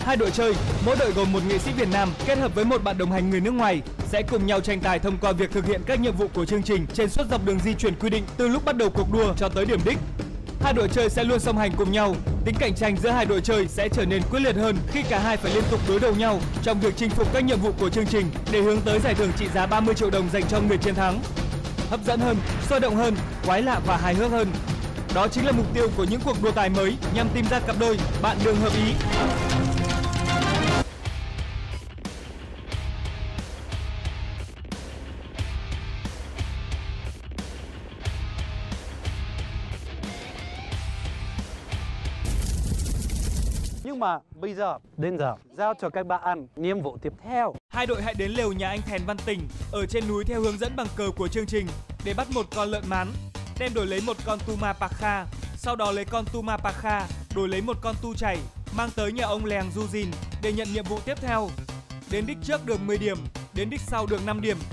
Hai đội chơi, mỗi đội gồm một nghệ sĩ Việt Nam kết hợp với một bạn đồng hành người nước ngoài sẽ cùng nhau tranh tài thông qua việc thực hiện các nhiệm vụ của chương trình trên suốt dọc đường di chuyển quy định từ lúc bắt đầu cuộc đua cho tới điểm đích. Hai đội chơi sẽ luôn song hành cùng nhau. Tính cạnh tranh giữa hai đội chơi sẽ trở nên quyết liệt hơn khi cả hai phải liên tục đối đầu nhau trong việc chinh phục các nhiệm vụ của chương trình để hướng tới giải thưởng trị giá 30 triệu đồng dành cho người chiến thắng. Hấp dẫn hơn, sôi động hơn, quái lạ và hài hước hơn. Đó chính là mục tiêu của những cuộc đua tài mới nhằm tìm ra cặp đôi bạn đường hợp ý. Nhưng mà bây giờ đến giờ giao cho các bạn nhiệm vụ tiếp theo. Hai đội hãy đến lều nhà anh Thèn Văn Tình ở trên núi theo hướng dẫn bằng cờ của chương trình để bắt một con lợn mán, đem đổi lấy một con tu ma pakha, sau đó lấy con tu ma pakha đổi lấy một con tu chảy, mang tới nhà ông Lèng Du Dìn để nhận nhiệm vụ tiếp theo. Đến đích trước được 10 điểm, đến đích sau được 5 điểm.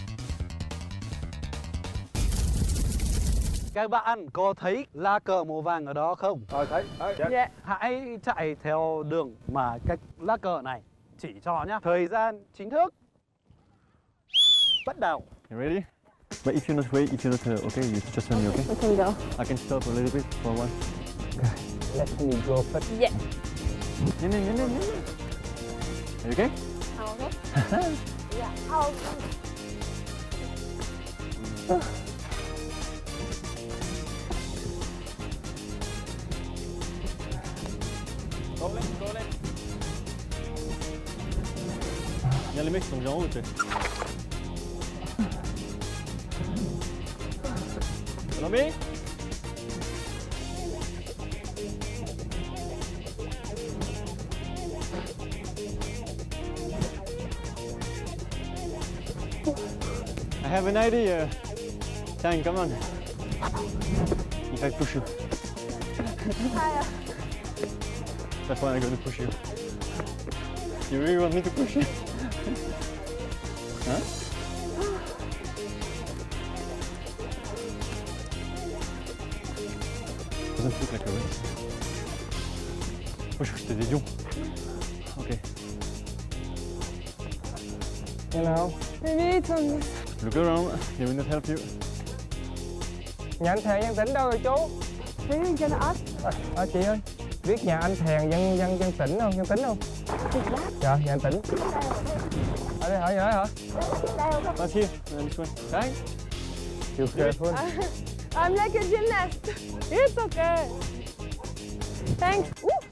Các bạn có thấy lá cờ màu vàng ở đó không? Thấy. Yeah. Hãy chạy theo đường mà cái lá cờ này chỉ cho nhá. Thời gian chính thức bắt đầu. You ready? But if you're not ready, if you're not okay, you just tell me, okay? We can go. I can stop a little bit for one. Okay. Let me go first. Yeah. No. Are you okay? Okay. Yeah. Oh. Go lên. Il y a les mecs qui sont bien en haut, tu sais. Salomé? I have an idea. Tang, come on. If I push you. That's why I'm going to push you. You really want me to push you? Huh? Doesn't look like a race. Moi, je crois que c'était des lions. Okay. You know. Maybe it's on this. Look around. They will not help you. Nhà anh Thèn Văn Tỉnh đâu rồi chú? Maybe can I ask? Chị ơi, biết nhà anh Thèn Văn Tỉnh không? Văn Tính không? Dạ, nhà anh Tỉnh. Ở đây hả? Pass here. This one. Tang? Chịu careful. I'm like a gymnast. It's okay. Thanks.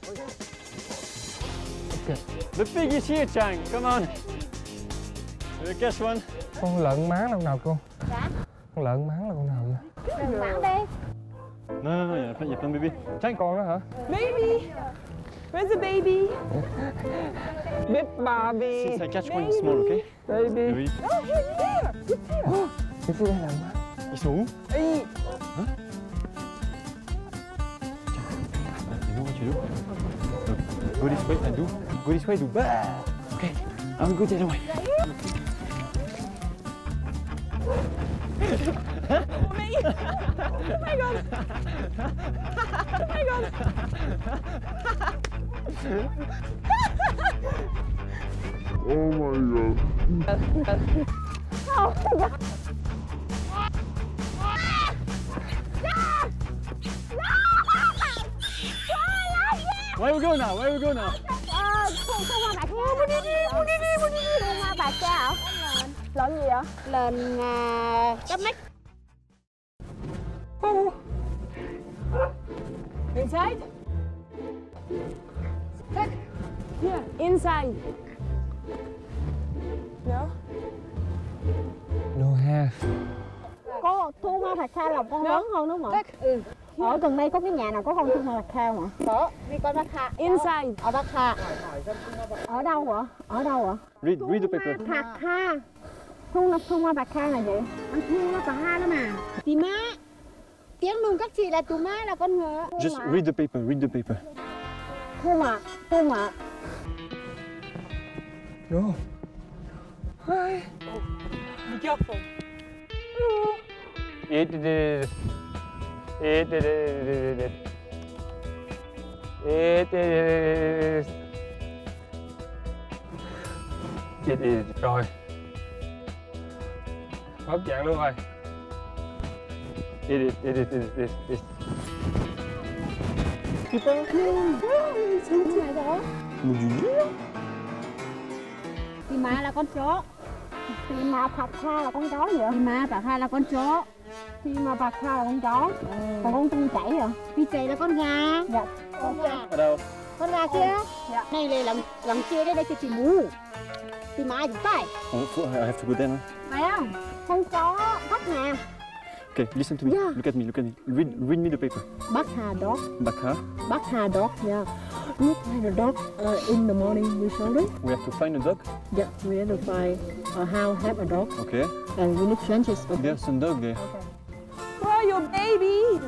Okay. The pig is here, Chang. Come on. Guess one. Con lợn mán là con nào cô? Dạ. Con lợn mán là con nào vậy? Đừng mắng đi. No, il y a plein de bébés. Chang, Con đó hả? Baby. Where's the baby? Big baby. since I catch one small, okay? Baby. Oui. Oh, he's here. He's here. Cái phía đây là má. Ils sont où? Ê, Et nous, tu do? Go this way and do. Go this way, do. Okay. I will go the other way. Me. Oh my god. Oh my god. Oh my god. Oh my god. Where we go now? Where we go now? Thu Hoa Bạc Ca. Mua đi. Thu Hoa Bạc Ca hả? Lợn gì vậy? Lợn cắp mít. Inside? Take. Yeah. Inside. No. no have. Có Thu Hoa Bạc Ca là con lớn hơn đúng không ạ? Ở gần đây có cái nhà nào có con Thu Hoa Bạc Ca không ạ? Có, đi coi Bạc Ca. Inside. Ở Bạc Ca. Ở đâu ạ? Ở đâu ạ? Read the paper. Bạc Ca. Thu Hoa Bạc Ca là gì? Thu Hoa Bạc Ca đó mà. Tì má. Tiếng Mông các chị là tù má là con ngựa. Just read the paper. Read the paper. Thu mạ. No. Be careful. Eat. Rồi. Hết dạng luôn rồi. Eat it. Pima là con chó. Pima Pakha là con chó gì vậy? Pima Pakha là con chó. Pima Pakha là con chó. Còn con Pi chảy à? Pi chảy là con gà. Dạ. Con gà. Ở đâu? Con gà kia. Dạ. Này là lần kia đây cho chị mù. Pima gì vậy? Oh, I have to go there now. Phải không? Con chó Bắc Hà. Okay, listen to me. Yeah. Look at me. Read me the paper. Bắc Hà dog. Bakha. Bắc Hà dog. Yeah. Look at the dog in the morning. You saw it? We have to find a dog. Yeah. We have to find how have a dog. Okay. And we need trenches. Okay. There's some dog there. Where are your babies?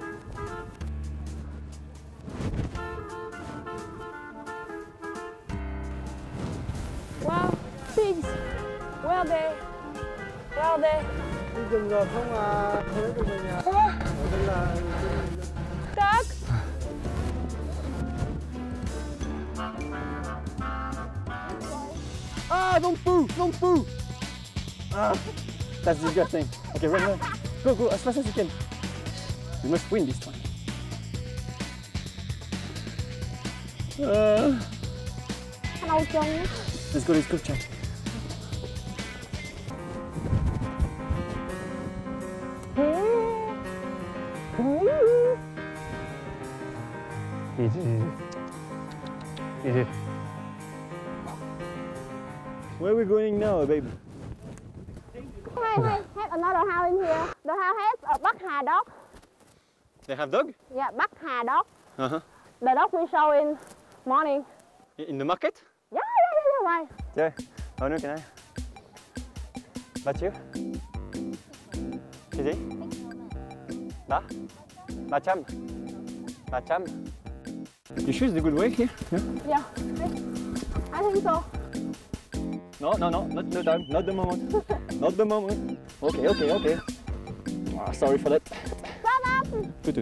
Wow, pigs. Where are they? Where are they? Đi rừng rồi không thấy tụi mình ở đây là Duck. Don't poo. That's disgusting. Okay, run. Go as fast as you can. We must win this one. Lâu chân. Let's go to this group chat. Easy. Where are we going now, babe? Have another house in here. The house has a Bắc Hà dog. They have dog? Yeah, Bắc Hà dog. Uh-huh. The dog we saw in morning. In the market? Yeah, right. Chơi. Ở nữa cái này. Ba chiếu. Cái gì? Ba? 300. You sure it's a good way here? Yeah? Yeah. I think so. No, not the time, not the moment. Not the moment. Okay. Sorry for that. Shut up. Tutu.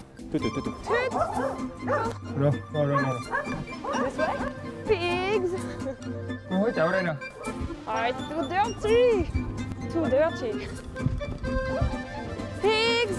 Rồi. This way. Pigs. Con hối chậu đây nè. Alright, too dirty. Pigs.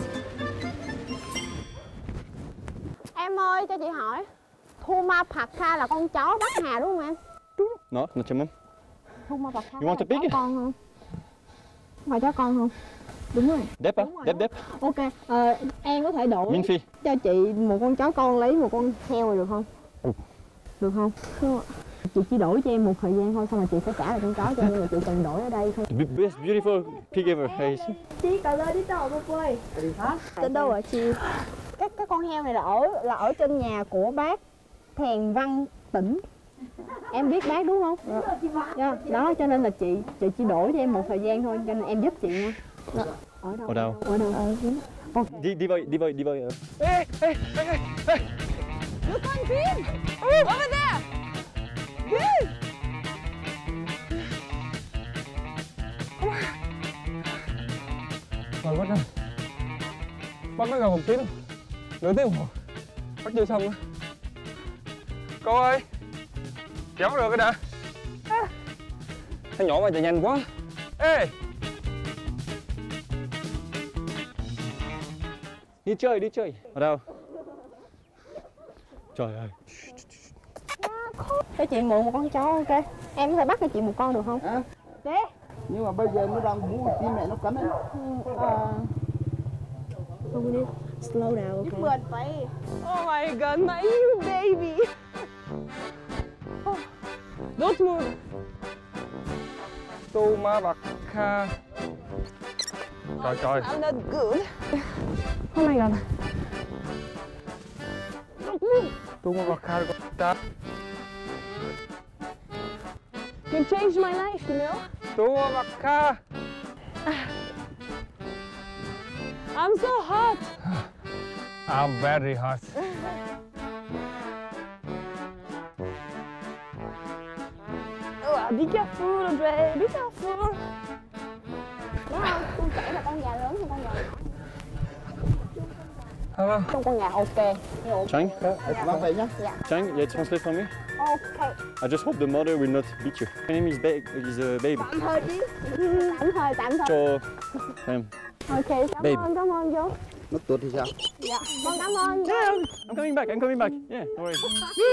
Em ơi, cho chị hỏi. Thuma Pakha là con chó Bắc Hà đúng không em? No, not your mom. Thuma Pakha You want là a pig? chó con không? Phải chó con không? Đúng rồi. Dep, Đúng rồi. Dep. Ok, em có thể đổi Miễn phí. cho chị một con chó con lấy một con heo rồi được không? Được không? Không ạ. Chị chỉ đổi cho em một thời gian thôi, xong rồi chị sẽ trả lại con chó cho em, mà chị cần đổi ở đây thôi. The best beautiful pig ever. Hey. Chị cà lơ đi đâu mà quê? Trên đâu hả chị? Cái con heo này là ở trên nhà của bác Thèn Văn Tỉnh. Em biết bác đúng không? Dạ. Đó cho nên là chị chỉ đổi cho em một thời gian thôi, cho nên em giúp chị nha. Ở đâu? Ở đâu? Ở đâu? Đi vào. Ê. Look on green! Over there! Green! Rồi bắt rồi. Bắt nó gần 1 tiếng. Nửa tiếng đồng hồ. Bắt chưa xong nữa. Cô ơi. Kéo được cái đã. Nó nhỏ mà chạy nhanh quá. Ê. Đi chơi. Ở đâu? Trời ơi. Cho chị mượn một con chó, ok? Em có thể bắt cho chị một con được không? Hả? Đấy. Nhưng mà bây giờ nó đang bú tim mẹ nó cắn ấy. Không đi. Slow down, ok? Mượn phải. Oh my god, my you baby. Don't move. Thuma Pakha. Trời. I'm not good. Oh my god. Thuma Pakha con ta. You changed my life, you know? Thuma Pakha. I'm so hot. I'm very hot. Oh, be careful, Andre. Be careful. Đúng không? Con trẻ là con gà lớn hay con gà nhỏ? Hello. Trong con gà ok. Chang? Vâng vậy nhá. Chang, yeah, translate for me. Ok. I just hope the mother will not beat you. My name is Babe. Tạm thời đi. Tạm thời. Cho em. Ok, Babe. cảm ơn chú. Nó tuột thì sao? Dạ, con cảm ơn. Yeah, I'm coming back. I'm coming back. Yeah, no worries.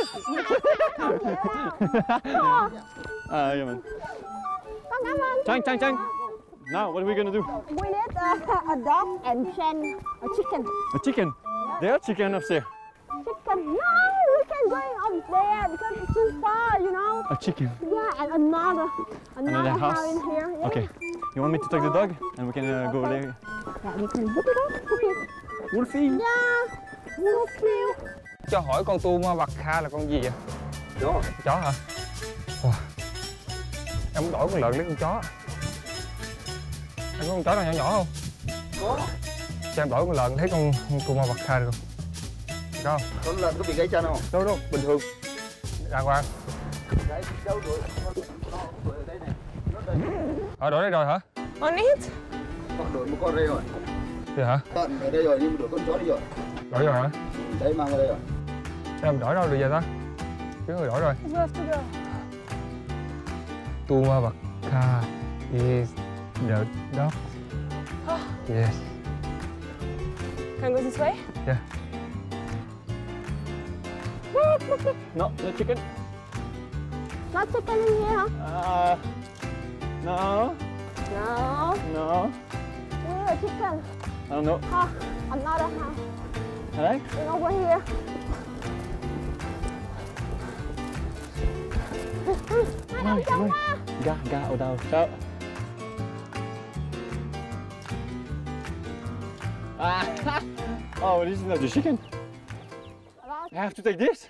Yeah, man. Con cảm ơn. Chang. Now, what are we gonna do? We need a dog and Chen, a chicken. A chicken. There are chicken upstairs. Chicken? No, we can go up there because it's too far, you know. A chicken. Yeah, and another house in here. Yeah. Okay. You want me to take the dog and we can go there? Yeah, we can look it up. Wolfie. Yeah, Wolfie. Cho hỏi con tu bạc kha là con gì vậy? Chó. Chó hả? Wow. Em muốn đổi con lợn lấy con chó. Em có con chó nào nhỏ nhỏ không? Có. Cho em đổi con lợn thấy con tu bạc kha được không? Được không? Con lợn có bị gãy chân không? Đâu, bình thường. Đàng hoàng. Gãy đâu rồi? Ở đây này. Đổi đây rồi hả? On it. Con đổi một con đây rồi. Vậy hả? Tận ở đây rồi nhưng mà đổi con chó đi rồi. Đổi rồi hả? Đấy mang ra đây rồi. Em đổi đâu được vậy ta? Cái người đổi rồi. You have to go. Tuma bạc kha is the dog. Yes. Can I go this way? Yeah. No, no chicken. Not chicken in here, huh? No. No. We need a chicken. I don't know. Oh, another house. Alright. It's over here. Đâu trong quá. Ga ở đâu? Sao? Oh, this is not the chicken. I have to take this.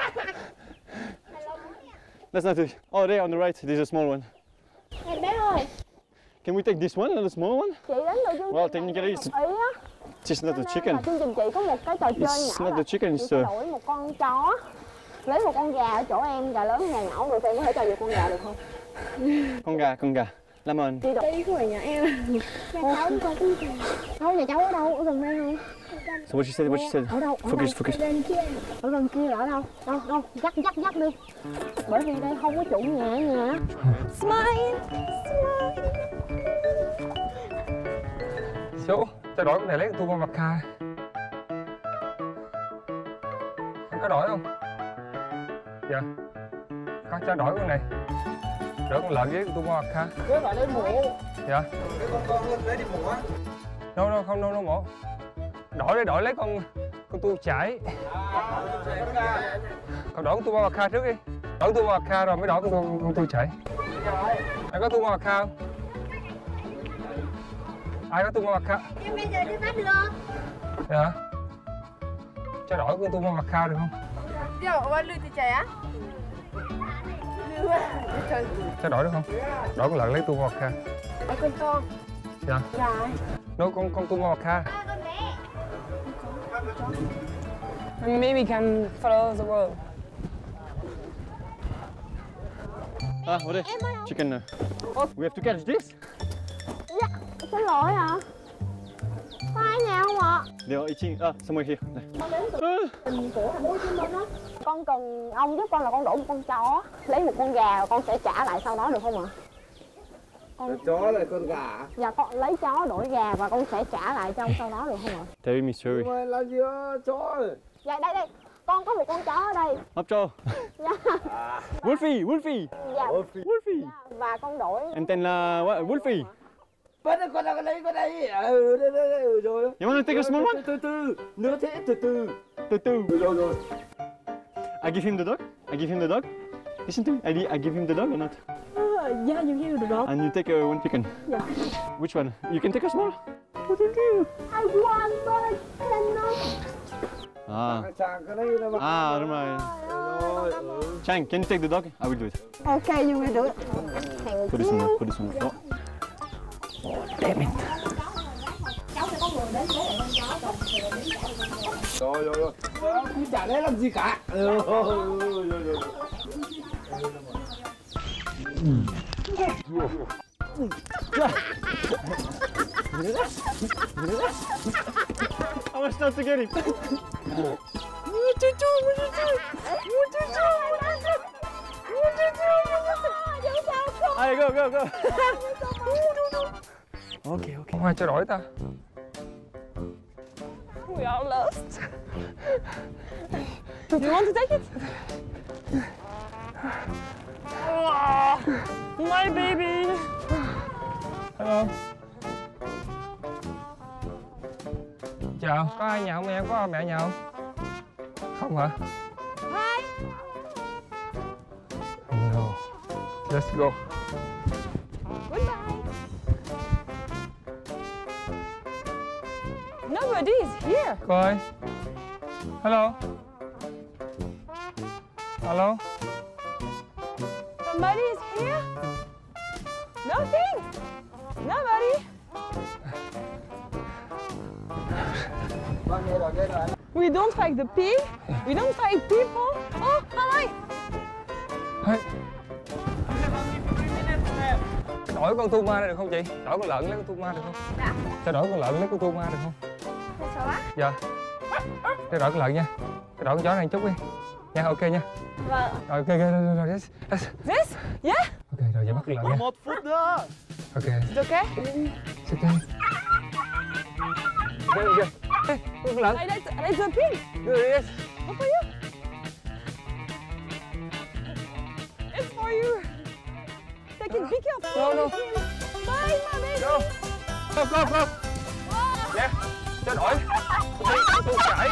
That's not it. Oh, there on the right. There's a small one. Này bé ơi, Can we take this one and the small one? chị đến từ chương Well, trình technically này it's- đồng ý á. It's not the Cho nên chicken. là chương trình chị có một cái trò chơi It's nhỏ not là the chicken. chị It's sẽ đổi một con chó, lấy một con gà ở chỗ em, gà lớn gà nhỏ, rồi em có thể cho được con gà được không? con gà. Làm ơn. Chị đổi của nhà em. Nhà cháu có cái gì? Đâu, nhà cháu ở đâu? Ở gần đây không? So what she said? What she said? Ở đâu? Ở Focus. gần kia. Ở gần kia là ở đâu? Đâu? Dắt đi. Bởi vì đây không có chủ nhà ở nhà. Smile. Số, cho đổi con này lấy con Tuma bạc kha. Em có đổi không? Dạ. Có cho đổi con này. Đổi con lợn với con Tuma bạc kha. Với lại lấy mổ. Dạ. Cái con lấy đi mổ á. No mổ. Đổi lấy con tu chải. Còn đổi con Tuma bạc kha trước đi. Đổi Tuma bạc kha rồi mới đổi con tu chải. Em có Tuma bạc kha không? Ai có Tuma bạc kha? Em bây giờ đi bắt được. Dạ. Cho đổi con Tuma bạc kha được không? Cho đổi được không? Đổi con lợn lấy Tuma bạc kha. Ở con con. Dạ. Rồi. Nó con Tuma bạc kha. Maybe we can follow the world. What is chicken? We have to catch this. Dạ, xin lỗi ạ. Có ai nhà không ạ? They are eating. Somewhere here. Con đến từ tỉnh của thành phố Hồ Chí Minh á. Con cần ông giúp con là con đổi một con chó, lấy một con gà, con sẽ trả lại sau đó được không ạ? Chó là con gà. Dạ con lấy chó đổi gà và con sẽ trả lại cho ông sau đó được không ạ? Tell me sorry. Mà làm gì đó, chó rồi. Dạ đây, con có một con chó ở đây. Up cho. Dạ. Wolfie. Dạ. Wolfie. Và con đổi. And then what? Wolfie. Bắt được con nào con lấy con đây. Đây rồi. You want to take a small one? Từ. Nữa thế từ. Rồi. I give him the dog. Listen to me. I give him the dog or not? Yeah, you hear the dog. And you take one chicken. Yeah. Which one? You can take a small. I want but I cannot. Chàng cái đây là mà. Đúng rồi. Rồi. Chang, can you take the dog? I will do it. Okay, you will do it. Put this on the floor. Damn it. Rồi. Không chả lấy làm gì cả. Rồi. I was not to get him. Hey, go, go, go. Okay, okay. Không ai trao đổi ta. We are lost. Do you want to take it? Oh, my baby. Hello. Chào, có ai nhà không em? Có mẹ nhà không? Không hả? Hi. Oh no. Let's go. Goodbye. Nobody is here. Coi. Hello. Hello. Somebody is here. Nothing. Nobody. We don't fight the pig. We don't fight people. Oh, hi. Hey. Đổi con tu ma ra được không chị? Đổi con lợn lấy con tu ma được không? Dạ. Cho đổi con lợn lấy con tu ma được không? Không sao á. Dạ. Cho đổi con lợn nha. Cho đổi con chó này chút đi. Nha, ok nha. Vâng. Rồi, ok, rồi, yes. This? Yeah. Ok, rồi vậy bắt con lợn nha. 1 phút nữa. Ok. It's okay. It's okay. Ok, ok. Hey, con lợn. Hey, that's a pig. Yes. What for you? It's for you. Take it, be careful. No, no. Bye, my baby. Go. Go, go, go. Nè, cho đổi. Tôi chạy.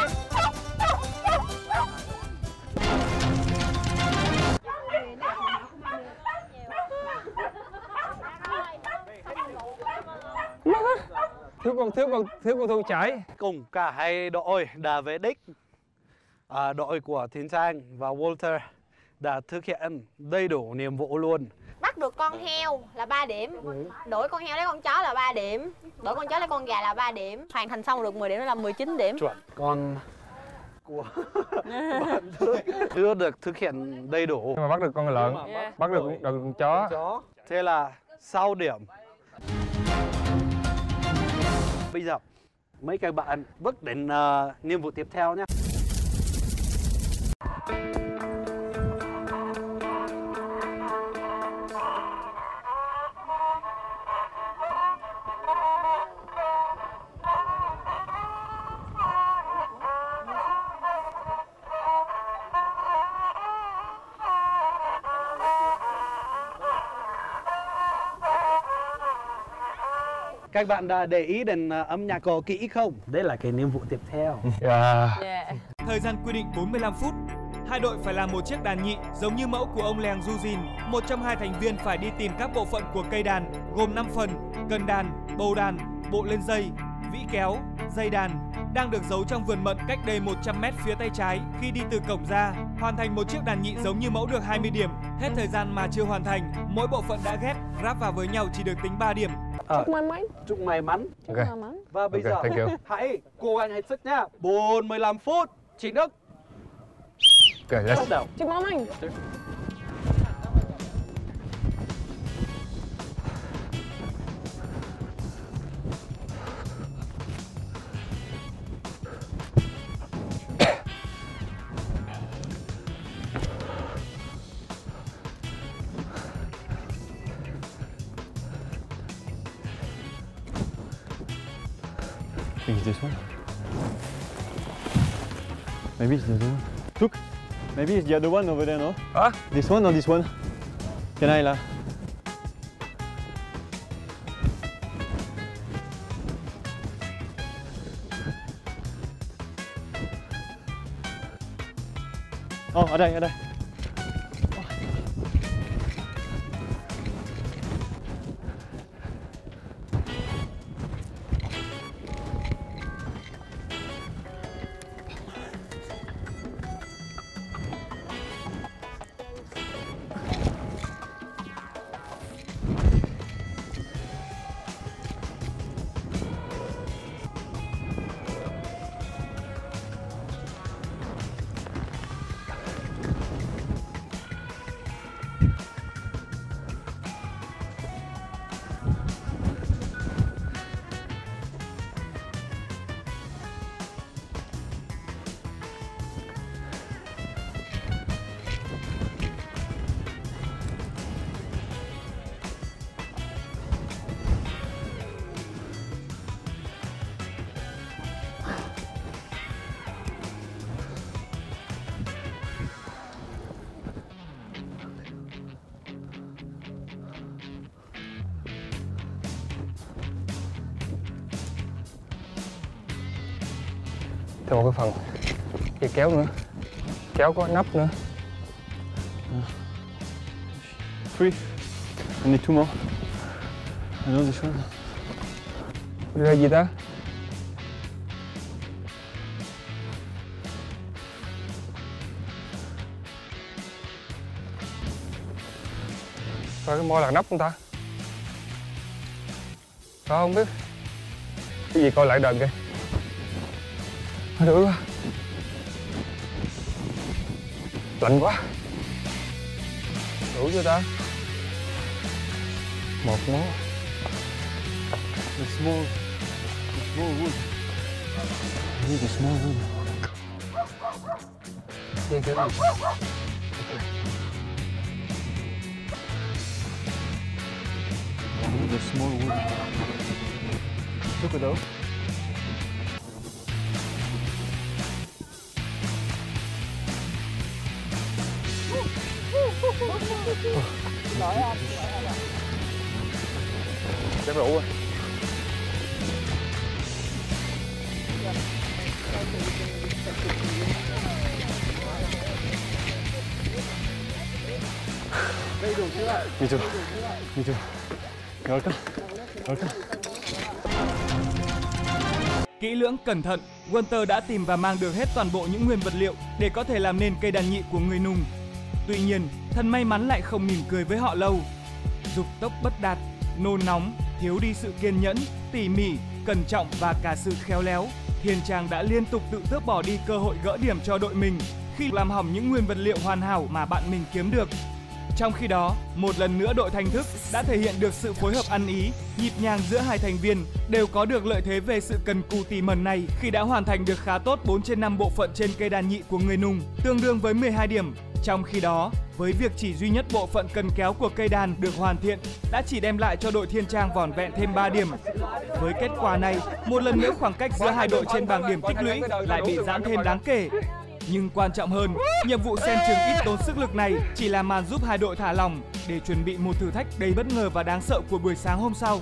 Thiếu con Thu chạy. Cùng cả hai đội đã về đích. Đội của Thiên Sang và Walter đã thực hiện đầy đủ nhiệm vụ luôn. Bắt được con heo là 3 điểm. Đổi con heo lấy con chó là 3 điểm. Đổi con chó lấy con gà là 3 điểm. Hoàn thành xong được 10 điểm, đó là 19 điểm. Chuẩn. Còn của bạn chưa được thực hiện đầy đủ. Nhưng mà bắt được con lợn, bắt được con chó. Thế là sau điểm. Bây giờ mấy các bạn bước đến nhiệm vụ tiếp theo nhé. Các bạn đã để ý đến âm nhạc có kỹ không? Đây là cái nhiệm vụ tiếp theo. Yeah. Thời gian quy định 45 phút. Hai đội phải làm một chiếc đàn nhị giống như mẫu của ông Leng Yuzin. Một trong hai thành viên phải đi tìm các bộ phận của cây đàn gồm 5 phần: cần đàn, bầu đàn, bộ lên dây, vĩ kéo, dây đàn đang được giấu trong vườn mận cách đây 100m phía tay trái khi đi từ cổng ra. Hoàn thành một chiếc đàn nhị giống như mẫu được 20 điểm. Hết thời gian mà chưa hoàn thành, mỗi bộ phận đã ghép ráp vào với nhau chỉ được tính 3 điểm. Chúc may mắn. Ok. Và bây Ok, thank giờ you. hãy cố gắng hết sức nhá. 45 phút chính thức Ok, let's. bắt đầu. Chúc mong anh. I think it's this one. Maybe it's the other one. Look, maybe it's the other one over there, no? Hả? This one or this one? Can I, la? Oh, ở đây, ở đây. Thêm một cái phần dây kéo nữa, kéo có nắp nữa. 3. I need 2 more. I know this one. Ra gì ta? Rồi cái mo là nắp không ta? Không biết. Cái gì coi lại đờn kìa. Được quá. Lạnh quá. Đủ chưa ta? Một món. The small wood. I need a small wood. Dây kéo gì? I need a small wood. Look at those. Chắc đủ rồi. Me too. Me too. You're welcome. Welcome. Kỹ lưỡng cẩn thận, Walter đã tìm và mang được hết toàn bộ những nguyên vật liệu để có thể làm nên cây đàn nhị của người Nùng. Tuy nhiên, thần may mắn lại không mỉm cười với họ lâu. Dục tốc bất đạt, nôn nóng, thiếu đi sự kiên nhẫn, tỉ mỉ, cẩn trọng và cả sự khéo léo, Thiên Trang đã liên tục tự tước bỏ đi cơ hội gỡ điểm cho đội mình khi làm hỏng những nguyên vật liệu hoàn hảo mà bạn mình kiếm được. Trong khi đó, một lần nữa đội Thanh Thức đã thể hiện được sự phối hợp ăn ý, nhịp nhàng giữa hai thành viên, đều có được lợi thế về sự cần cù tỉ mẩn này khi đã hoàn thành được khá tốt 4 trên 5 bộ phận trên cây đàn nhị của người Nùng, tương đương với 12 điểm. Trong khi đó, với việc chỉ duy nhất bộ phận cần kéo của cây đàn được hoàn thiện đã chỉ đem lại cho đội Thiên Trang vỏn vẹn thêm 3 điểm. Với kết quả này, một lần nữa khoảng cách giữa hai đội trên bảng điểm tích lũy lại bị giãn thêm đáng kể. Nhưng quan trọng hơn, nhiệm vụ xem chừng ít tốn sức lực này chỉ là màn giúp hai đội thả lỏng để chuẩn bị một thử thách đầy bất ngờ và đáng sợ của buổi sáng hôm sau.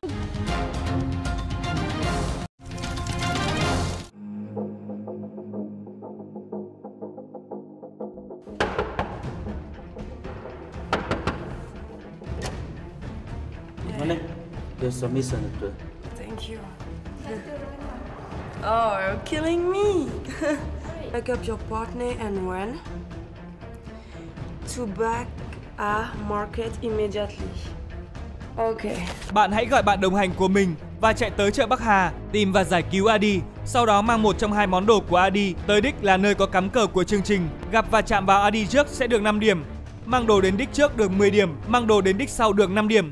Morning. There's a misunderstood. Thank you. Oh, you're killing me. Pick up your partner and when to back a market immediately. Okay. Bạn hãy gọi bạn đồng hành của mình và chạy tới chợ Bắc Hà, tìm và giải cứu Adi. Sau đó mang một trong hai món đồ của Adi tới đích là nơi có cắm cờ của chương trình. Gặp và chạm vào Adi trước sẽ được 5 điểm. Mang đồ đến đích trước được 10 điểm, mang đồ đến đích sau được 5 điểm.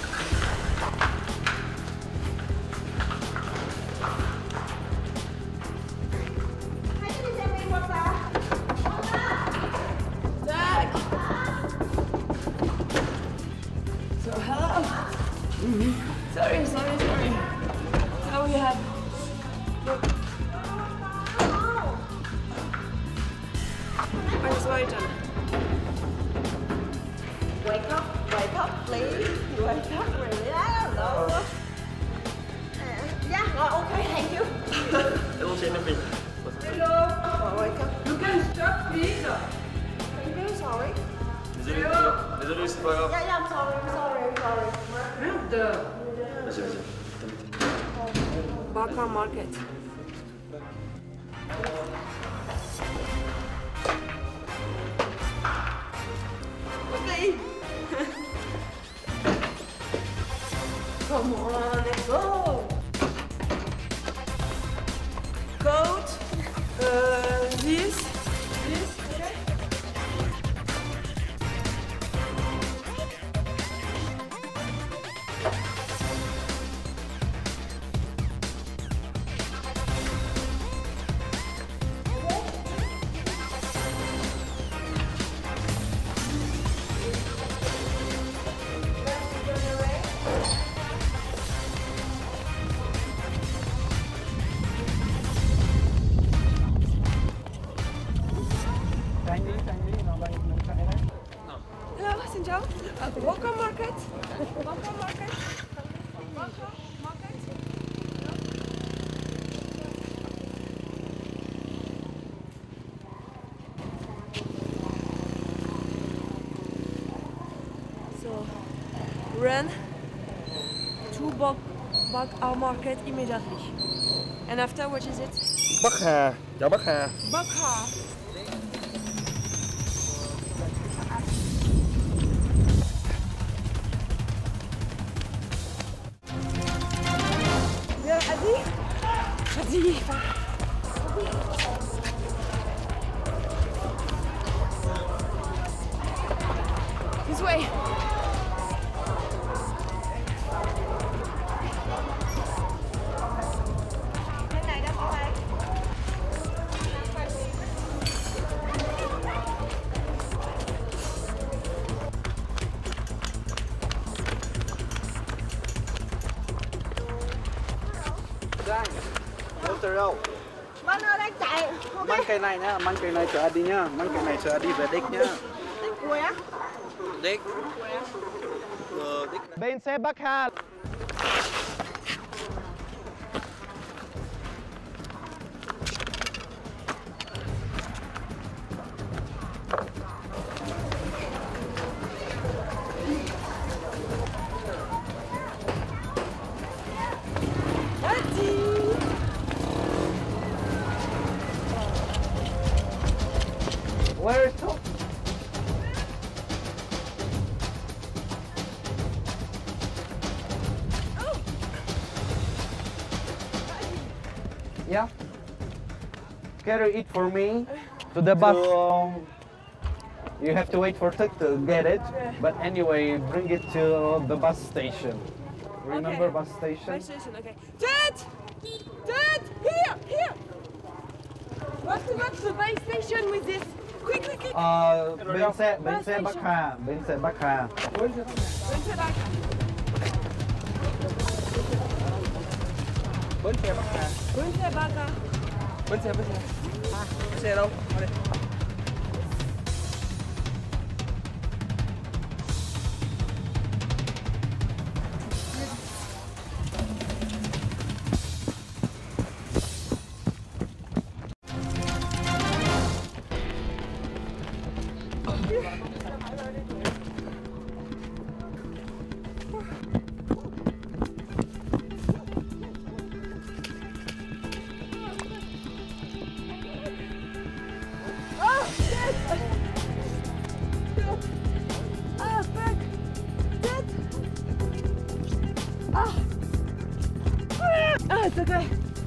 Sorry. Now we have. Where's Whiten? Wake up, please. Wake up, really. Hello. Yeah, okay, thank you. Hello, Jennifer. Hello. Wake up. You can stop, please. Thank you, sorry. Désolé, c'est pas grave. Yeah, I'm sorry. Merde. Vas-y. Baka Market. Okay. Come on, let's go. Coat. This. Okay. Hello, xin chào. Baka Market. Baka Market. Baka Market. run to Bak market immediately. And after, what is it? Bắc Hà, chợ Bắc Hà. Bakha. Yeah, Adi. Adi. This way. Walter đâu? Bên ơi đang chạy. Mang cây này nhá, mang cây này chở Adi nhá, mang cây này chở Adi về đích nhá. Đích quẹt. Đích. Bên xe Bắc Hà. Where is Tom? Yeah. Carry it for me to the bus. You have to wait for Tuk to get it, but anyway, bring it to the bus station. Remember Okay. bus station? Bus station, okay. Dad! Dad! Here! What's to go to the bus station with this? Quick! Bên xe Bắc Hà, bên xe Bắc Hà. Where's the bag? Bến xe Bắc Hà. Bến xe Bakha. Bến xe. Bến xe đâu? Ở đây. It's okay.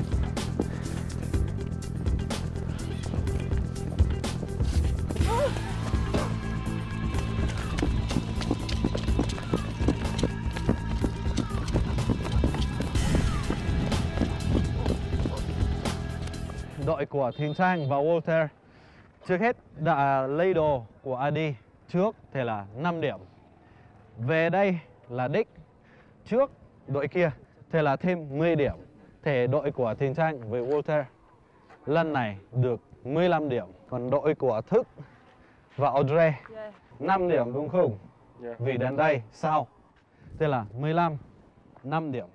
Đội của Thiên Trang và Walter trước hết đã lấy đồ của Adi trước thì là 5 điểm. Về đây là đích trước đội kia thì là thêm 10 điểm. Thì đội của Thiên Trang với Walter lần này được 15 điểm. Còn đội của Thức và Audrey 5 điểm đúng không? Vì đến đây sau thì là 15, 5 điểm.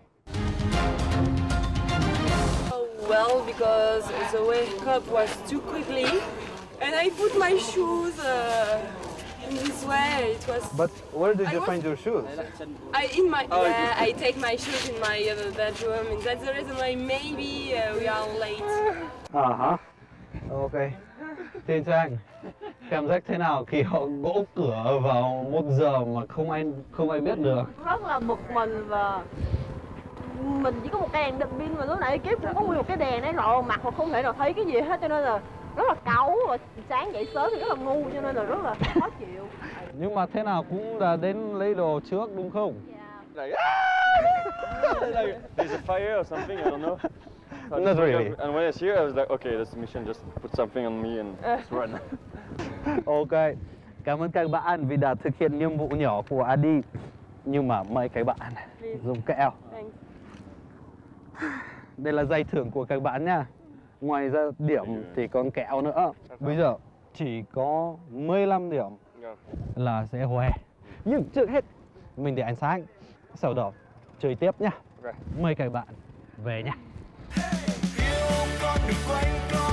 Well, because the wake up was too quickly, and I put my shoes in this way. It was. But where did you find your shoes? I take my shoes in my bedroom, and that's the reason why maybe we are late. Ok. Thiên Trang, cảm giác thế nào khi họ gõ cửa vào 1 giờ mà không ai biết được? Rất là bực mình và mình chỉ có một cái đèn pin mà lúc nãy Kiếp cũng có nguyên một cái đèn đấy rọi mặt mà không thể nào thấy cái gì hết, cho nên là rất là cáu và sáng dậy sớm thì rất là ngu, cho nên là rất là khó chịu. Nhưng mà thế nào cũng đã đến lấy đồ trước đúng không? Like, there's a fire or something, I don't know. So I Not just woke really. up, and when I see her, I was like, okay, this mission, just put something on me and just run. Ok. Cảm ơn các bạn vì đã thực hiện nhiệm vụ nhỏ của Adi. Nhưng mà mấy cái bạn dùng kẹo. Đây là giải thưởng của các bạn nha. Ngoài ra điểm thì còn kẹo nữa. Bây giờ chỉ có 15 điểm là sẽ hoe. Nhưng trước hết mình để ánh sáng, sau đó chơi tiếp nhá. Mời các bạn về nha. Yêu con đừng quanh co